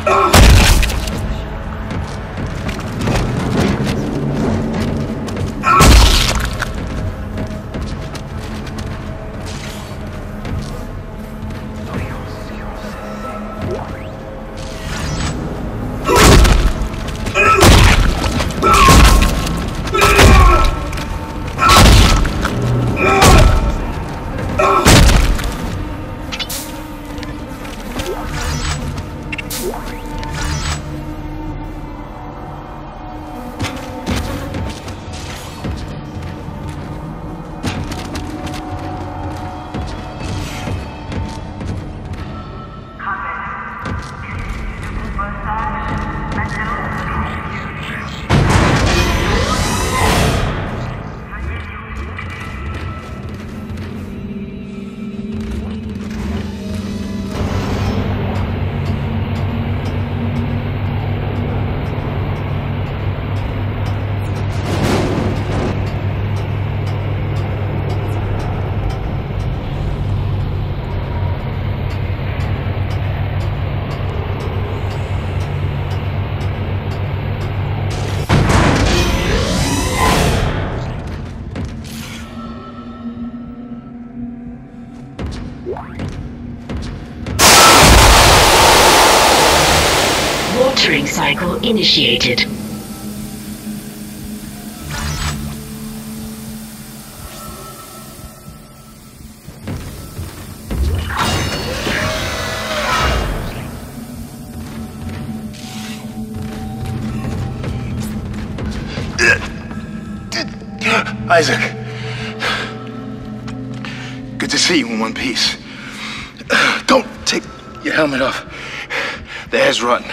Watering cycle initiated. Isaac. Good to see you in one piece. Don't take your helmet off. The air's rotten.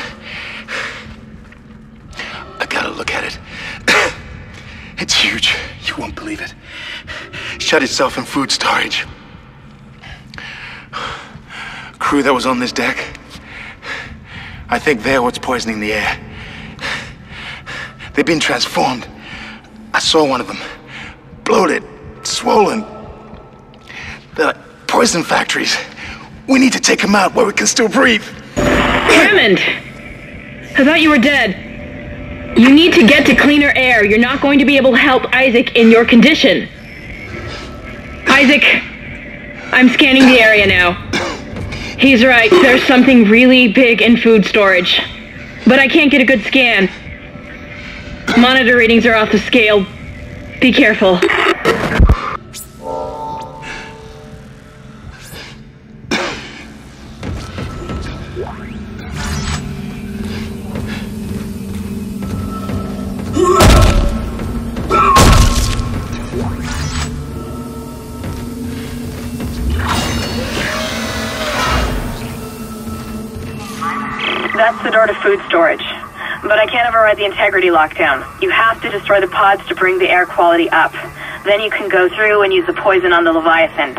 I gotta look at it. It's huge. You won't believe it. Shut itself in food storage. Crew that was on this deck, I think they're what's poisoning the air. They've been transformed. I saw one of them. Bloated, swollen. They're like poison factories. We need to take them out where we can still breathe. Hammond! I thought you were dead. You need to get to cleaner air. You're not going to be able to help Isaac in your condition. Isaac, I'm scanning the area now. He's right, there's something really big in food storage. But I can't get a good scan. Monitor readings are off the scale. Be careful. That's the door to food storage. But I can't override the integrity lockdown. You have to destroy the pods to bring the air quality up. Then you can go through and use the poison on the Leviathan.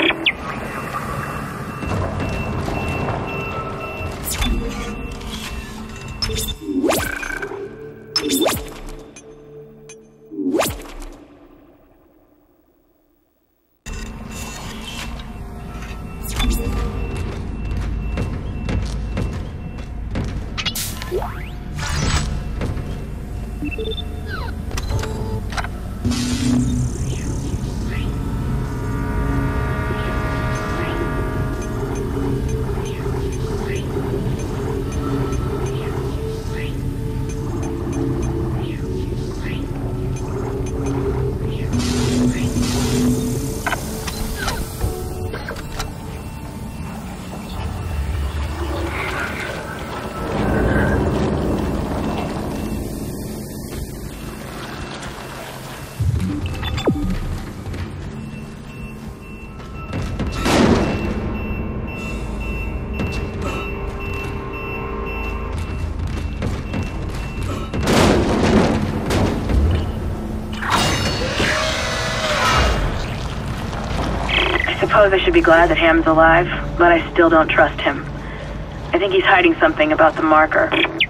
I suppose I should be glad that Ham's alive, but I still don't trust him. I think he's hiding something about the marker.